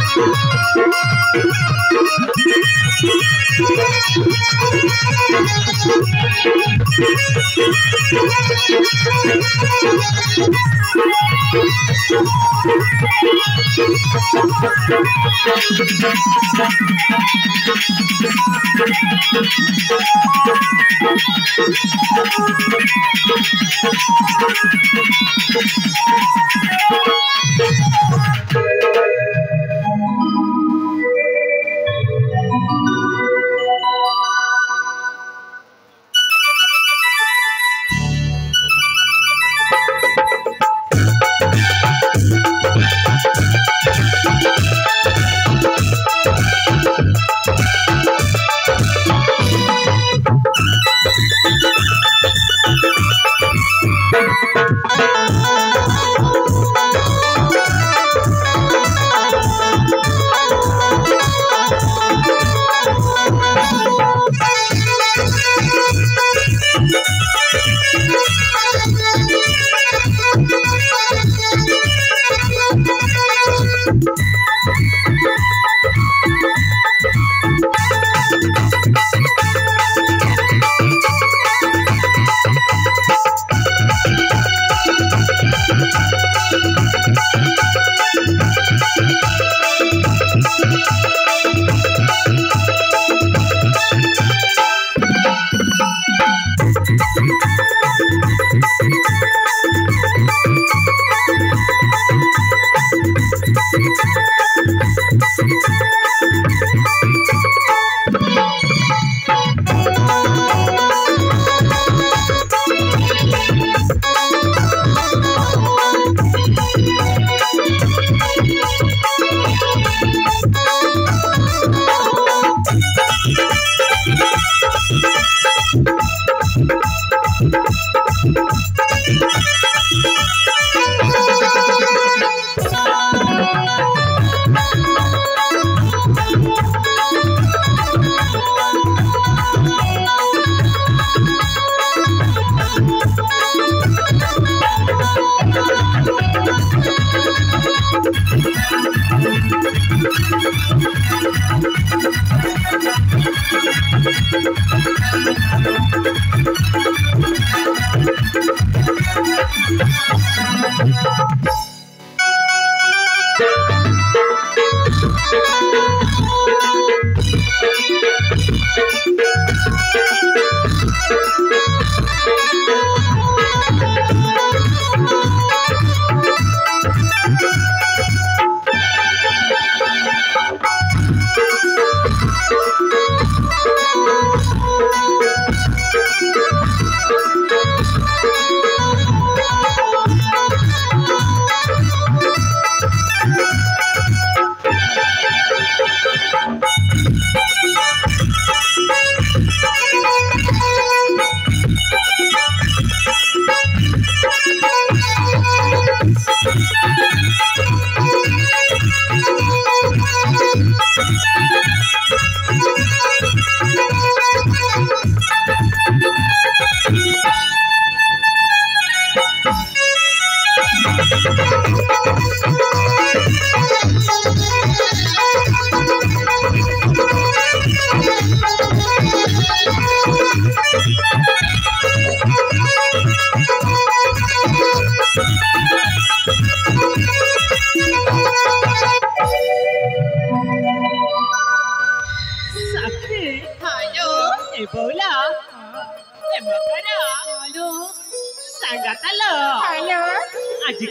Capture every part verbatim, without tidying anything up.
आज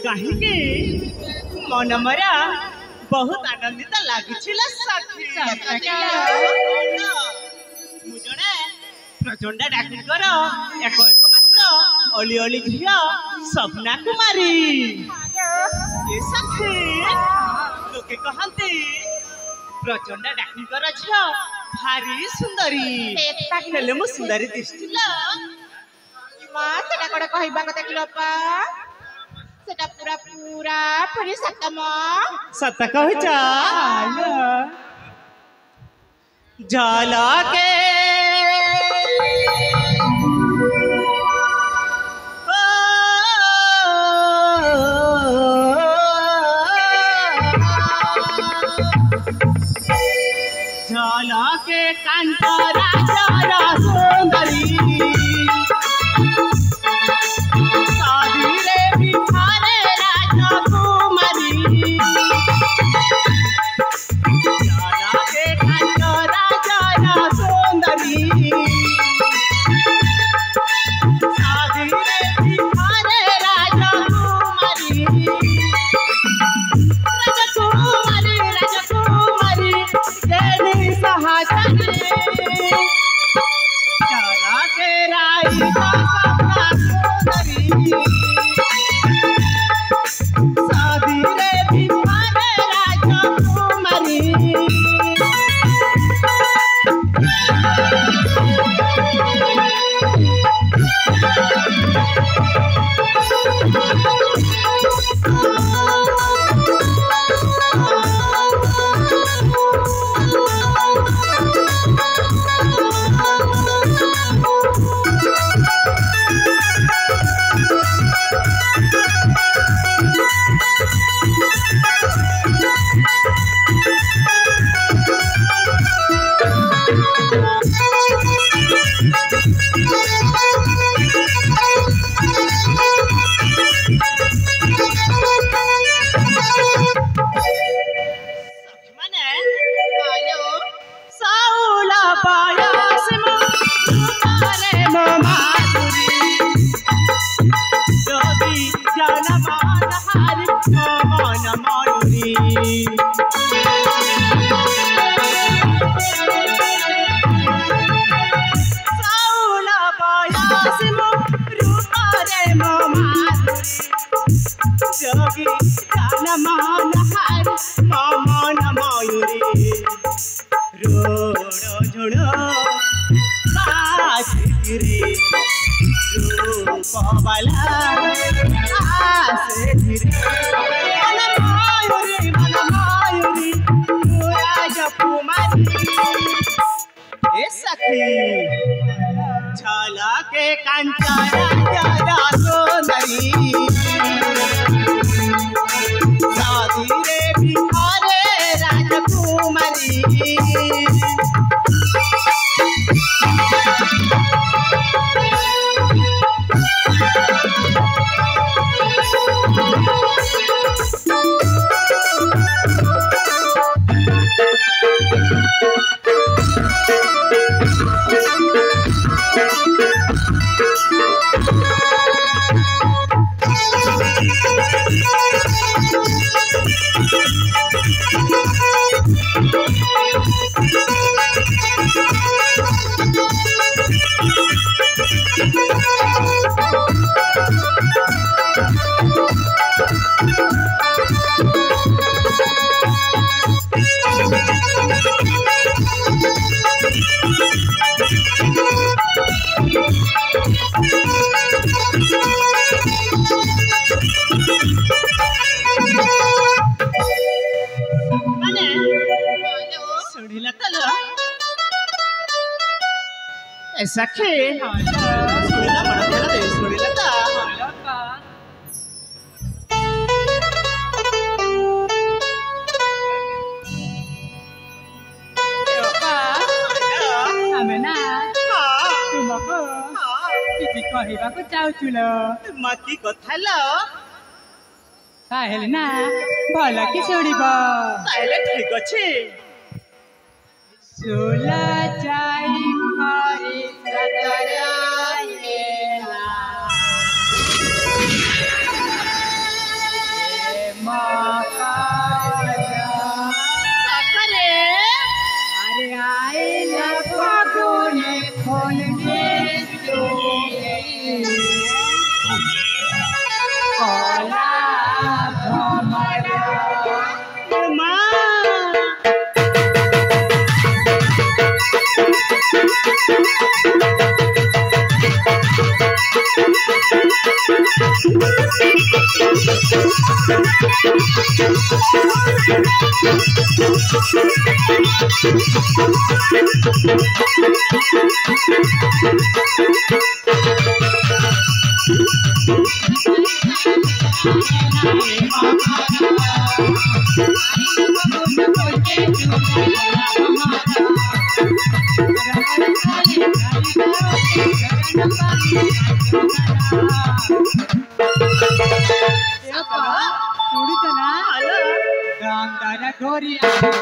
कहीं मन मरा बहुत आनंदित लगुला मुझे प्रचंड डाक्टर एक एक मात्र अली अली झी सपना कुमारी लोके कहते प्रचंड डाक्टर झी भारी सुंदरी हेले मु सुंदरी दिसला कौन कहवा कथा किलोपा सेटा पूरा पूरा पूरी सतम सत कहू जाला के के कांत राजा सुंदरी शादी रे बिहारे राजा कुमारी जाला के कांत राजा सुंदरी शादी रे बिहारे राजा कुमारी राजकुमारी राजकुमारी गेली सहाचारी जाला के राई का सपना सुंदरी शादी रे बिहारे राजा कुमारी जोगी जान मान हर मन मयूरी रोड़ो झुड़ो बाजरी रूप वाला आसे धीरे मन मयूरी मन मयूरी राजकुमारी ए सखी छाला के कांचा राजा सुंदरी शादी रे बिहारे राजकुमारी सखे सुनीला बड़ा ध्यान दे सुनीला ता हमें ना तुमको किसी कहवा को चाहूल मती कथा लो कहले ना भल कि शुणब ताइले ठीक अछि सोला जाई हरि सतरायेला ए माकाया सकरे अरे आए ना फागुने खोल के कोला भमरा मां ना राम दादा गोरिया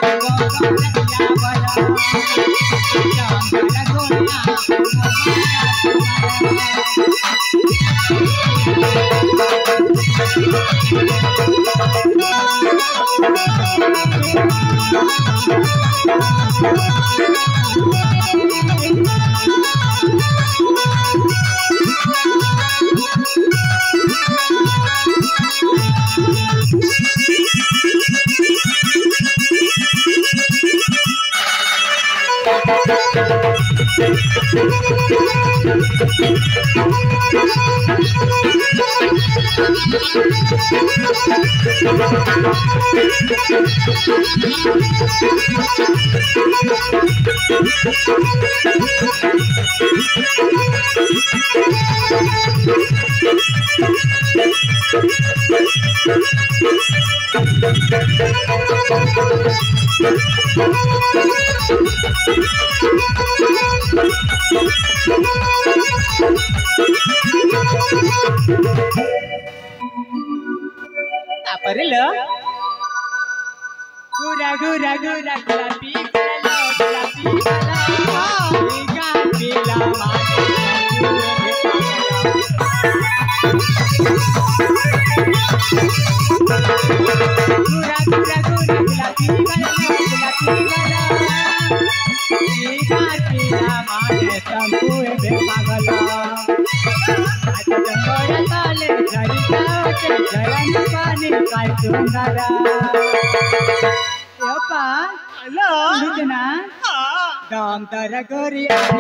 गुरा गुरा गुरा गुलाबी गला गुलाबी गला गा पीला माने गुरा गुरा गुरा गुलाबी गला गुलाबी गला गा पीला माने तंबुए बे पागला आज जंगोरा ताले जरी जाओ जरन पानी काय चुंगारा Apa? Halo. Lucana. Ha. Dam tara gori ani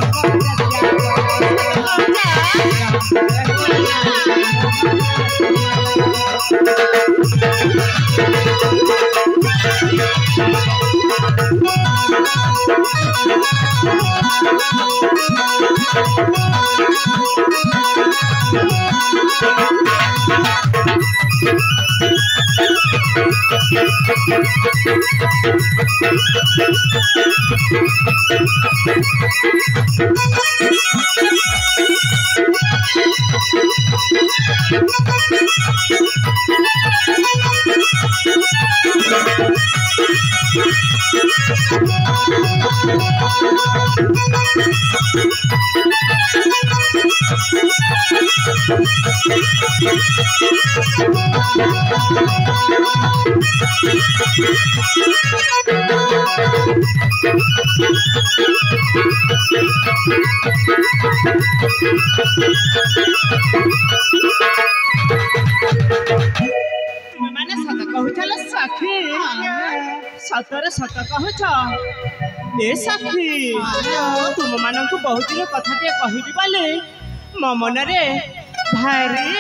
सतरे सत कहूच ए साथी तुम मान को बहुत दिन कथा कहबी बाले मो मन रे भारी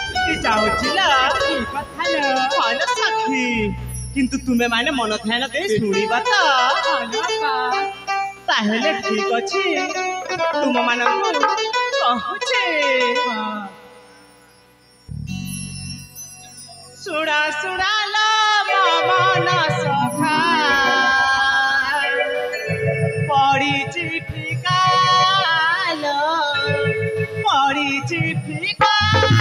जाऊला साथी किंतु तुम्हें माने मन ध्यान दे शुणा तो ताहले ठीक अच्छे तुम मान कहूचे सुड़ा सुड़ा मन सखा पड़ी फिकाल पड़ी फिका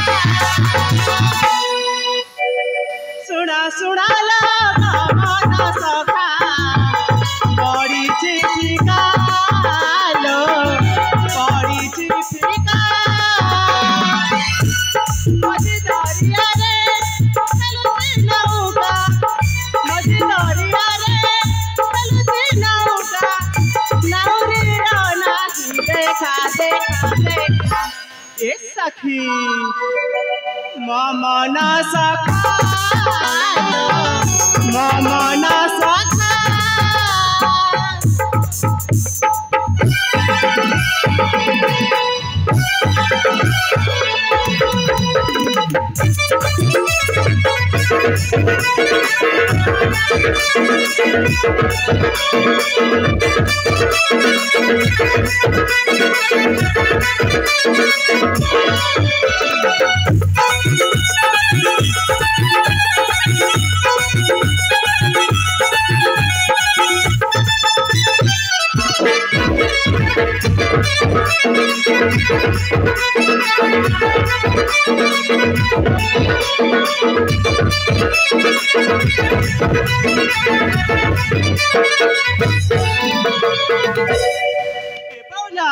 सुना सुनाल मन सखा पड़ी फिकाल पड़ी फिका मझी दरिया रे सखी मन सखा मन सखा बोला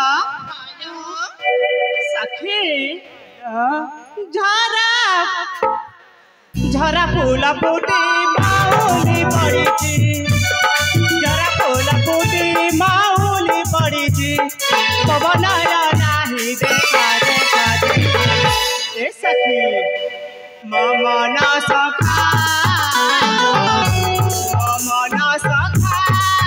सखी झरा झरा फूला फूटी माऊली पड़ीची झरा फूला फूटी माऊली पड़ीची पवन नाही देखा देखा देखा ए सखी ममन सखा ममन सखा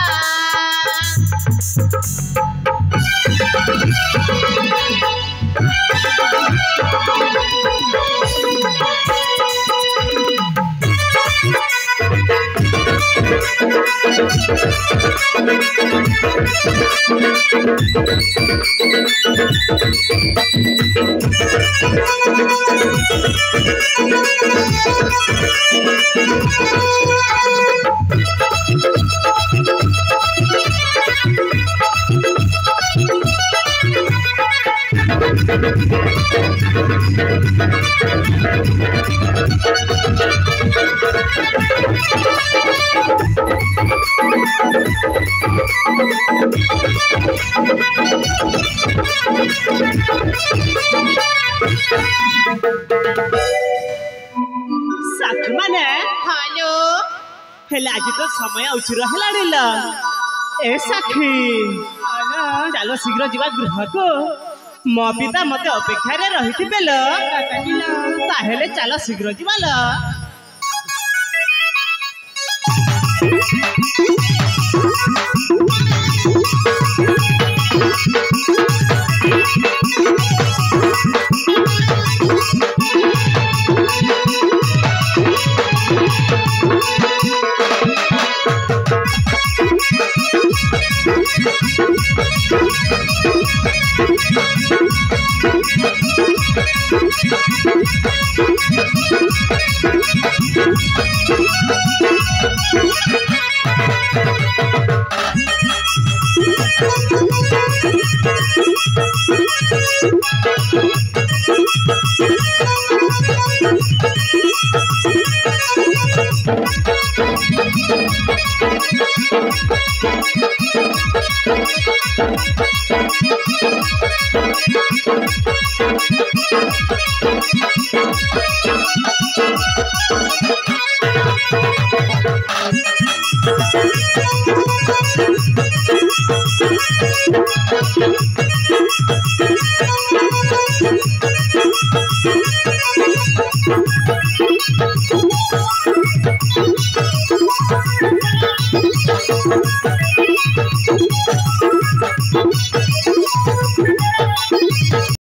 साखी माने हेलो हेला आज तो समय उचिर हेलाड़ी ल ए साखी चलो शीघ्र जीवा गृह को मो पिता मते अपेक्षा रे रहिति बेल ताहेले चलो शीघ्र जीवा ल